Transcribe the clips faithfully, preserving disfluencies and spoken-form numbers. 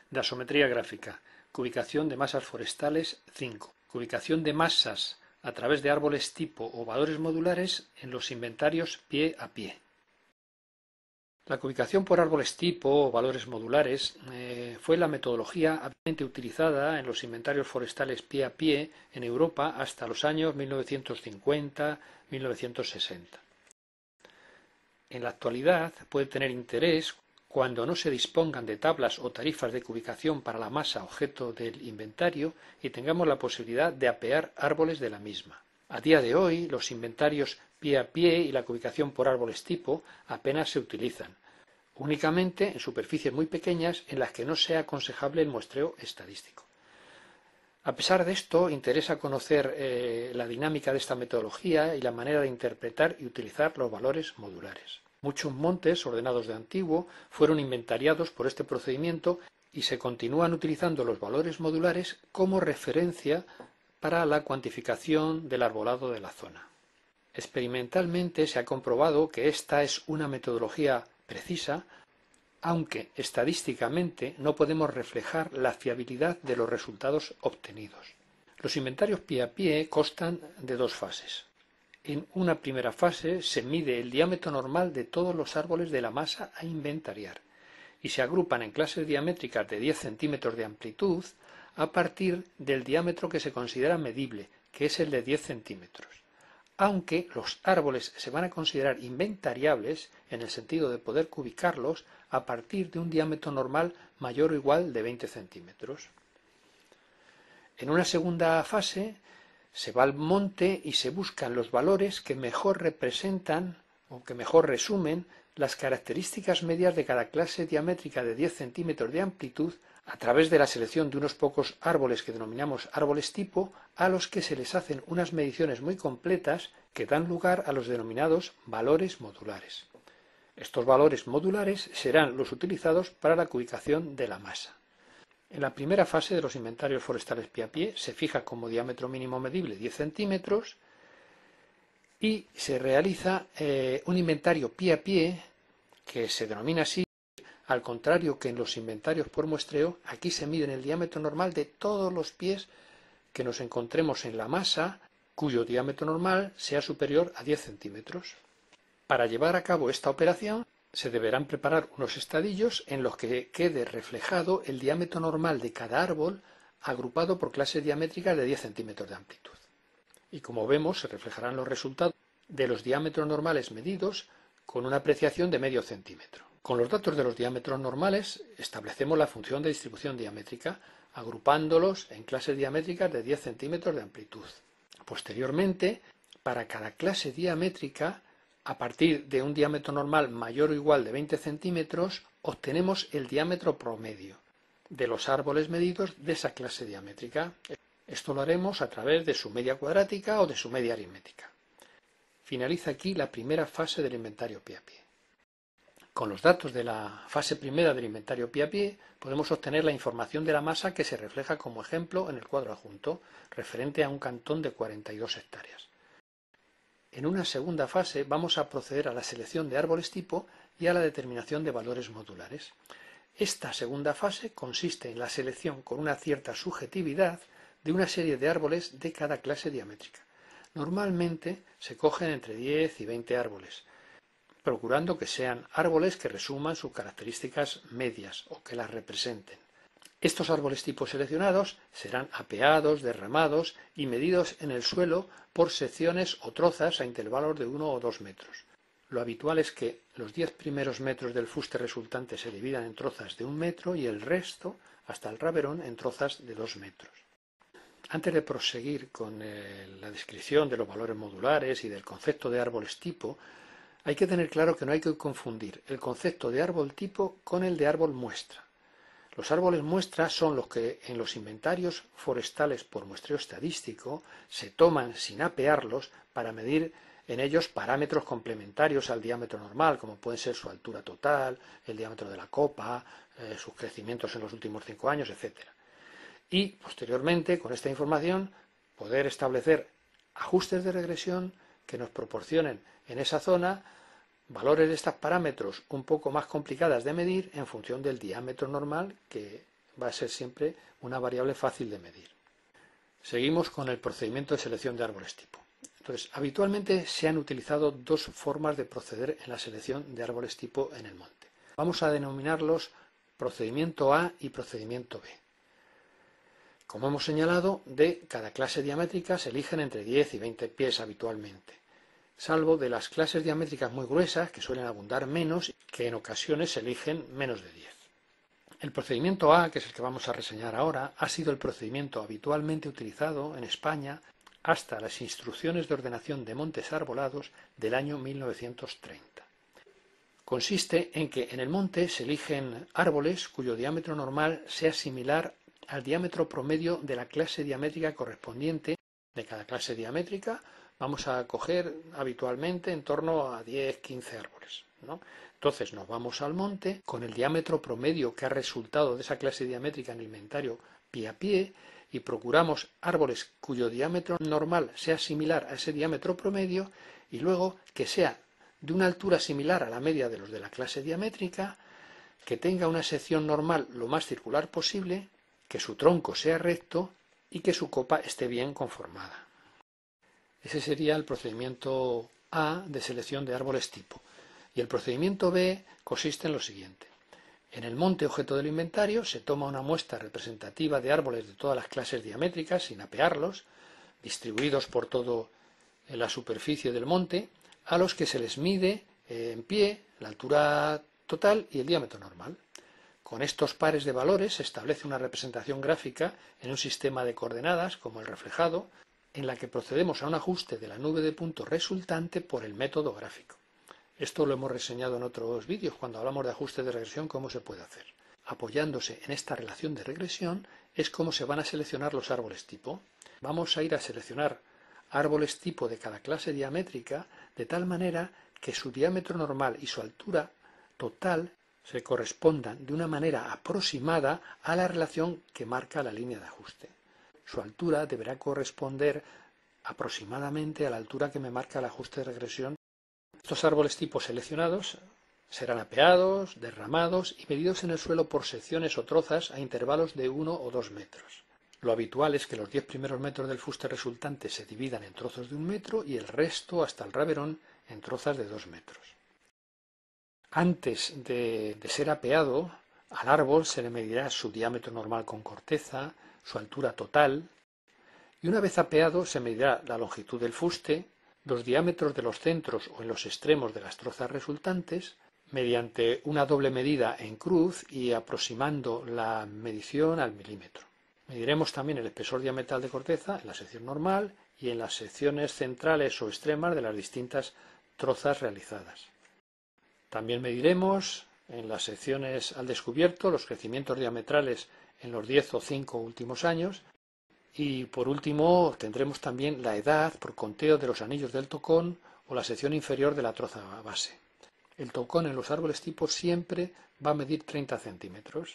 Dasometría gráfica. Cubicación de masas forestales cinco. Cubicación de masas a través de árboles tipo o valores modulares en los inventarios pie a pie. La cubicación por árboles tipo o valores modulares eh, fue la metodología ampliamente utilizada en los inventarios forestales pie a pie en Europa hasta los años mil novecientos cincuenta a mil novecientos sesenta. En la actualidad puede tener interés cuando no se dispongan de tablas o tarifas de cubicación para la masa objeto del inventario y tengamos la posibilidad de apear árboles de la misma. A día de hoy, los inventarios pie a pie y la cubicación por árboles tipo apenas se utilizan, únicamente en superficies muy pequeñas en las que no sea aconsejable el muestreo estadístico. A pesar de esto, interesa conocer eh, la dinámica de esta metodología y la manera de interpretar y utilizar los valores modulares. Muchos montes ordenados de antiguo fueron inventariados por este procedimiento y se continúan utilizando los valores modulares como referencia para la cuantificación del arbolado de la zona. Experimentalmente se ha comprobado que esta es una metodología precisa, aunque estadísticamente no podemos reflejar la fiabilidad de los resultados obtenidos. Los inventarios pie a pie constan de dos fases. En una primera fase se mide el diámetro normal de todos los árboles de la masa a inventariar y se agrupan en clases diamétricas de diez centímetros de amplitud a partir del diámetro que se considera medible, que es el de diez centímetros. Aunque los árboles se van a considerar inventariables en el sentido de poder cubicarlos a partir de un diámetro normal mayor o igual de veinte centímetros. En una segunda fase se va al monte y se buscan los valores que mejor representan o que mejor resumen las características medias de cada clase diamétrica de diez centímetros de amplitud a través de la selección de unos pocos árboles que denominamos árboles tipo, a los que se les hacen unas mediciones muy completas que dan lugar a los denominados valores modulares. Estos valores modulares serán los utilizados para la cubicación de la masa. En la primera fase de los inventarios forestales pie a pie se fija como diámetro mínimo medible diez centímetros y se realiza eh, un inventario pie a pie que se denomina así, al contrario que en los inventarios por muestreo. Aquí se mide el diámetro normal de todos los pies que nos encontremos en la masa cuyo diámetro normal sea superior a diez centímetros. Para llevar a cabo esta operación se deberán preparar unos estadillos en los que quede reflejado el diámetro normal de cada árbol agrupado por clases diamétricas de diez centímetros de amplitud. Y como vemos, se reflejarán los resultados de los diámetros normales medidos con una apreciación de medio centímetro. Con los datos de los diámetros normales establecemos la función de distribución diamétrica, agrupándolos en clases diamétricas de diez centímetros de amplitud. Posteriormente, para cada clase diamétrica, a partir de un diámetro normal mayor o igual de veinte centímetros, obtenemos el diámetro promedio de los árboles medidos de esa clase diamétrica. Esto lo haremos a través de su media cuadrática o de su media aritmética. Finaliza aquí la primera fase del inventario pie a pie. Con los datos de la fase primera del inventario pie a pie podemos obtener la información de la masa que se refleja como ejemplo en el cuadro adjunto, referente a un cantón de cuarenta y dos hectáreas. En una segunda fase vamos a proceder a la selección de árboles tipo y a la determinación de valores modulares. Esta segunda fase consiste en la selección con una cierta subjetividad de una serie de árboles de cada clase diamétrica. Normalmente se cogen entre diez y veinte árboles, procurando que sean árboles que resuman sus características medias o que las representen. Estos árboles tipo seleccionados serán apeados, derramados y medidos en el suelo por secciones o trozas a intervalos de uno o dos metros. Lo habitual es que los diez primeros metros del fuste resultante se dividan en trozas de un metro y el resto, hasta el raberón, en trozas de dos metros. Antes de proseguir con eh, la descripción de los valores modulares y del concepto de árboles tipo, hay que tener claro que no hay que confundir el concepto de árbol tipo con el de árbol muestra. Los árboles muestra son los que en los inventarios forestales por muestreo estadístico se toman sin apearlos para medir en ellos parámetros complementarios al diámetro normal, como pueden ser su altura total, el diámetro de la copa, eh, sus crecimientos en los últimos cinco años, etcétera. Y posteriormente, con esta información, poder establecer ajustes de regresión que nos proporcionen en esa zona valores de estos parámetros un poco más complicadas de medir en función del diámetro normal que va a ser siempre una variable fácil de medir. Seguimos con el procedimiento de selección de árboles tipo. Entonces, habitualmente se han utilizado dos formas de proceder en la selección de árboles tipo en el monte. Vamos a denominarlos procedimiento A y procedimiento B. Como hemos señalado, de cada clase diamétrica se eligen entre diez y veinte pies habitualmente, salvo de las clases diamétricas muy gruesas, que suelen abundar menos, que en ocasiones se eligen menos de diez. El procedimiento A, que es el que vamos a reseñar ahora, ha sido el procedimiento habitualmente utilizado en España hasta las instrucciones de ordenación de montes arbolados del año mil novecientos treinta. Consiste en que en el monte se eligen árboles cuyo diámetro normal sea similar al diámetro promedio de la clase diamétrica correspondiente. De cada clase diamétrica vamos a coger habitualmente en torno a diez a quince árboles, ¿no? Entonces nos vamos al monte con el diámetro promedio que ha resultado de esa clase diamétrica en el inventario pie a pie y procuramos árboles cuyo diámetro normal sea similar a ese diámetro promedio y luego que sea de una altura similar a la media de los de la clase diamétrica, que tenga una sección normal lo más circular posible, que su tronco sea recto y que su copa esté bien conformada. Ese sería el procedimiento A de selección de árboles tipo. Y el procedimiento B consiste en lo siguiente. En el monte objeto del inventario se toma una muestra representativa de árboles de todas las clases diamétricas sin apearlos, distribuidos por toda la superficie del monte, a los que se les mide en pie la altura total y el diámetro normal. Con estos pares de valores se establece una representación gráfica en un sistema de coordenadas, como el reflejado, en la que procedemos a un ajuste de la nube de puntos resultante por el método gráfico. Esto lo hemos reseñado en otros vídeos cuando hablamos de ajuste de regresión, cómo se puede hacer. Apoyándose en esta relación de regresión es cómo se van a seleccionar los árboles tipo. Vamos a ir a seleccionar árboles tipo de cada clase diamétrica de tal manera que su diámetro normal y su altura total se correspondan de una manera aproximada a la relación que marca la línea de ajuste. Su altura deberá corresponder aproximadamente a la altura que me marca el ajuste de regresión. Estos árboles tipo seleccionados serán apeados, derramados y medidos en el suelo por secciones o trozas a intervalos de uno o dos metros. Lo habitual es que los diez primeros metros del fuste resultante se dividan en trozos de un metro y el resto, hasta el raberón, en trozas de dos metros. Antes de, de ser apeado, al árbol se le medirá su diámetro normal con corteza, su altura total, y una vez apeado se medirá la longitud del fuste, los diámetros de los centros o en los extremos de las trozas resultantes, mediante una doble medida en cruz y aproximando la medición al milímetro. Mediremos también el espesor diametral de corteza en la sección normal y en las secciones centrales o extremas de las distintas trozas realizadas. También mediremos en las secciones al descubierto los crecimientos diametrales en los diez o cinco últimos años y por último tendremos también la edad por conteo de los anillos del tocón o la sección inferior de la troza base. El tocón en los árboles tipo siempre va a medir treinta centímetros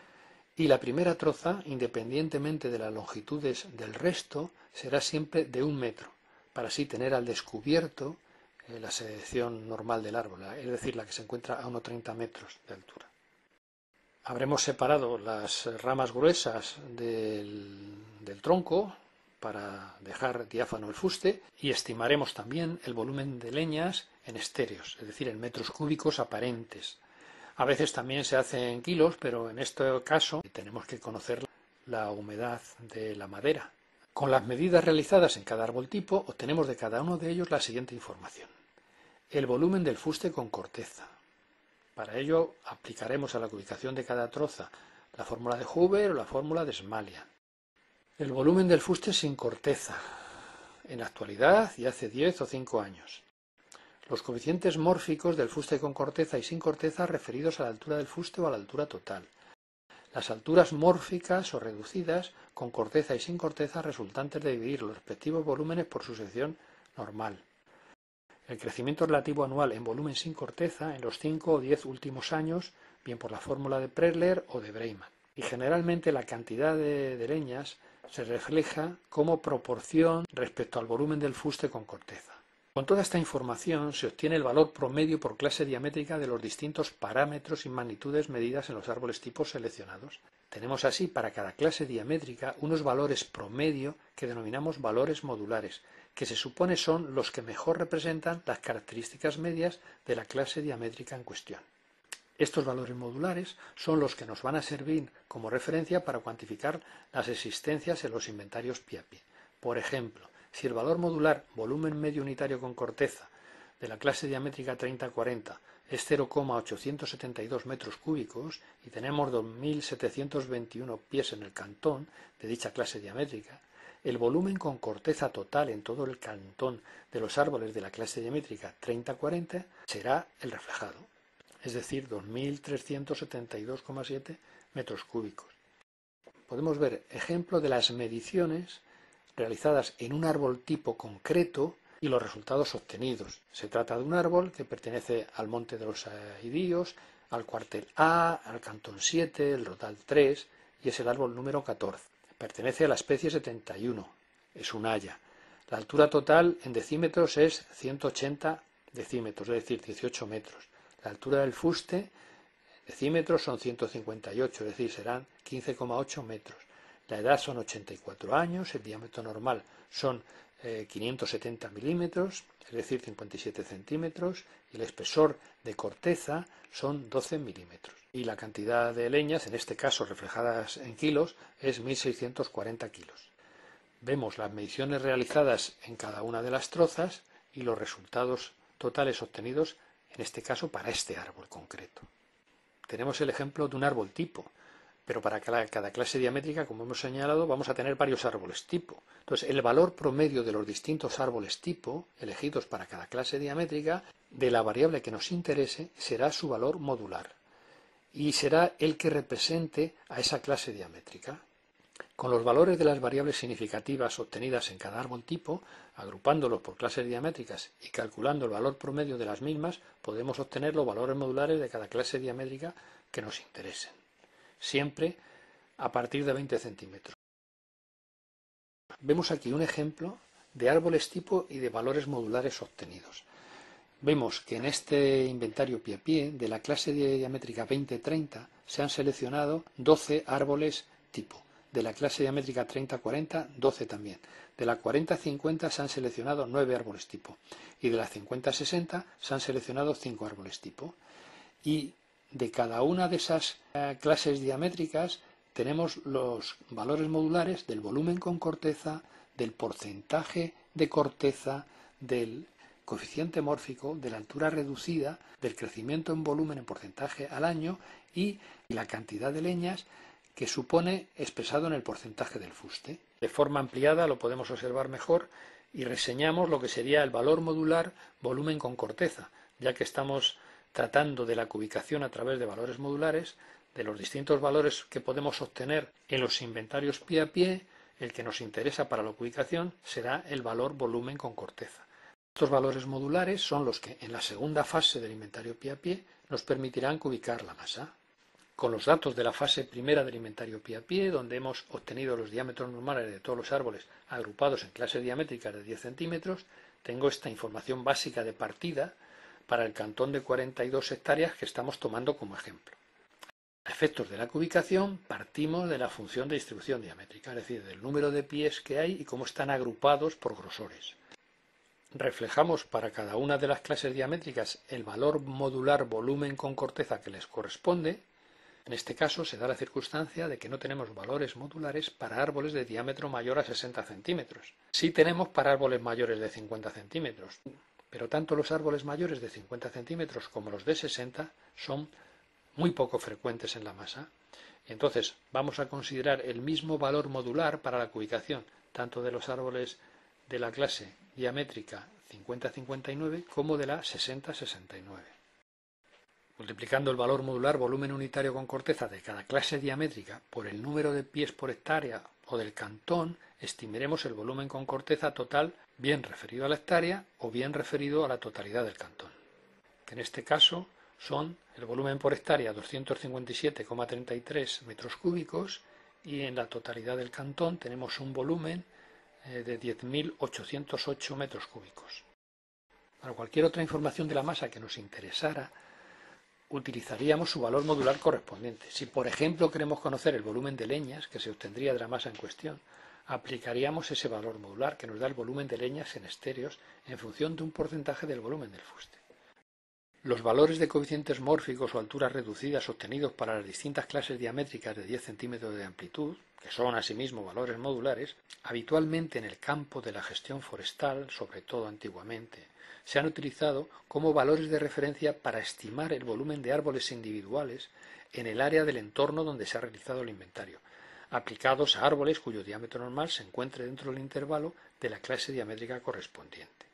y la primera troza, independientemente de las longitudes del resto, será siempre de un metro, para así tener al descubierto eh, la sección normal del árbol, es decir, la que se encuentra a unos treinta metros de altura. Habremos separado las ramas gruesas del, del tronco para dejar diáfano el fuste y estimaremos también el volumen de leñas en estéreos, es decir, en metros cúbicos aparentes. A veces también se hace en kilos, pero en este caso tenemos que conocer la humedad de la madera. Con las medidas realizadas en cada árbol tipo, obtenemos de cada uno de ellos la siguiente información. El volumen del fuste con corteza. Para ello aplicaremos a la ubicación de cada troza la fórmula de Huber o la fórmula de Smalian. El volumen del fuste sin corteza, en la actualidad y hace diez o cinco años. Los coeficientes mórficos del fuste con corteza y sin corteza referidos a la altura del fuste o a la altura total. Las alturas mórficas o reducidas con corteza y sin corteza resultantes de dividir los respectivos volúmenes por su sección normal. El crecimiento relativo anual en volumen sin corteza en los cinco o diez últimos años, bien por la fórmula de Pressler o de Breiman. Y generalmente la cantidad de, de leñas se refleja como proporción respecto al volumen del fuste con corteza. Con toda esta información se obtiene el valor promedio por clase diamétrica de los distintos parámetros y magnitudes medidas en los árboles tipos seleccionados. Tenemos así para cada clase diamétrica unos valores promedio que denominamos valores modulares, que se supone son los que mejor representan las características medias de la clase diamétrica en cuestión. Estos valores modulares son los que nos van a servir como referencia para cuantificar las existencias en los inventarios pie a pie. Por ejemplo, si el valor modular volumen medio unitario con corteza de la clase diamétrica treinta cuarenta es cero coma ochocientos setenta y dos metros cúbicos y tenemos dos mil setecientos veintiuno pies en el cantón de dicha clase diamétrica, el volumen con corteza total en todo el cantón de los árboles de la clase diamétrica treinta cuarenta será el reflejado, es decir, dos mil trescientos setenta y dos coma siete metros cúbicos. Podemos ver ejemplo de las mediciones realizadas en un árbol tipo concreto y los resultados obtenidos. Se trata de un árbol que pertenece al Monte de los Aidíos, al cuartel A, al cantón siete, el Rodal tres, y es el árbol número catorce. Pertenece a la especie setenta y uno, es un haya. La altura total en decímetros es ciento ochenta decímetros, es decir, dieciocho metros. La altura del fuste en decímetros son ciento cincuenta y ocho, es decir, serán quince coma ocho metros. La edad son ochenta y cuatro años, el diámetro normal son eh, quinientos setenta milímetros, es decir, cincuenta y siete centímetros, y el espesor de corteza son doce milímetros. Y la cantidad de leñas, en este caso reflejadas en kilos, es mil seiscientos cuarenta kilos. Vemos las mediciones realizadas en cada una de las trozas y los resultados totales obtenidos, en este caso para este árbol concreto. Tenemos el ejemplo de un árbol tipo, pero para cada clase diamétrica, como hemos señalado, vamos a tener varios árboles tipo. Entonces, el valor promedio de los distintos árboles tipo, elegidos para cada clase diamétrica, de la variable que nos interese, será su valor modular, y será el que represente a esa clase diamétrica. Con los valores de las variables significativas obtenidas en cada árbol tipo, agrupándolos por clases diamétricas y calculando el valor promedio de las mismas, podemos obtener los valores modulares de cada clase diamétrica que nos interesen, siempre a partir de veinte centímetros. Vemos aquí un ejemplo de árboles tipo y de valores modulares obtenidos. Vemos que en este inventario pie a pie de la clase diamétrica veinte treinta se han seleccionado doce árboles tipo. De la clase diamétrica treinta cuarenta, doce también. De la cuarenta cincuenta se han seleccionado nueve árboles tipo. Y de la cincuenta sesenta se han seleccionado cinco árboles tipo. Y de cada una de esas eh, clases diamétricas tenemos los valores modulares del volumen con corteza, del porcentaje de corteza, del coeficiente mórfico, de la altura reducida, del crecimiento en volumen en porcentaje al año y la cantidad de leñas que supone expresado en el porcentaje del fuste. De forma ampliada lo podemos observar mejor y reseñamos lo que sería el valor modular volumen con corteza, ya que estamos tratando de la cubicación a través de valores modulares, de los distintos valores que podemos obtener en los inventarios pie a pie. El que nos interesa para la cubicación será el valor volumen con corteza. Estos valores modulares son los que en la segunda fase del inventario pie a pie nos permitirán cubicar la masa. Con los datos de la fase primera del inventario pie a pie, donde hemos obtenido los diámetros normales de todos los árboles agrupados en clases diamétricas de diez centímetros, tengo esta información básica de partida para el cantón de cuarenta y dos hectáreas que estamos tomando como ejemplo. A efectos de la cubicación partimos de la función de distribución diamétrica, es decir, del número de pies que hay y cómo están agrupados por grosores. Reflejamos para cada una de las clases diamétricas el valor modular volumen con corteza que les corresponde. En este caso se da la circunstancia de que no tenemos valores modulares para árboles de diámetro mayor a sesenta centímetros. Sí tenemos para árboles mayores de cincuenta centímetros, pero tanto los árboles mayores de cincuenta centímetros como los de sesenta son muy poco frecuentes en la masa. Entonces vamos a considerar el mismo valor modular para la cubicación, tanto de los árboles de la clase diamétrica cincuenta cincuenta y nueve como de la sesenta sesenta y nueve. Multiplicando el valor modular volumen unitario con corteza de cada clase diamétrica por el número de pies por hectárea o del cantón, estimaremos el volumen con corteza total bien referido a la hectárea o bien referido a la totalidad del cantón, que en este caso son el volumen por hectárea doscientos cincuenta y siete coma treinta y tres metros cúbicos y en la totalidad del cantón tenemos un volumen de diez mil ochocientos ocho metros cúbicos. Para cualquier otra información de la masa que nos interesara, utilizaríamos su valor modular correspondiente. Si, por ejemplo, queremos conocer el volumen de leñas que se obtendría de la masa en cuestión, aplicaríamos ese valor modular que nos da el volumen de leñas en estéreos en función de un porcentaje del volumen del fuste. Los valores de coeficientes mórficos o alturas reducidas obtenidos para las distintas clases diamétricas de diez centímetros de amplitud, que son asimismo valores modulares, habitualmente en el campo de la gestión forestal, sobre todo antiguamente, se han utilizado como valores de referencia para estimar el volumen de árboles individuales en el área del entorno donde se ha realizado el inventario, aplicados a árboles cuyo diámetro normal se encuentre dentro del intervalo de la clase diamétrica correspondiente.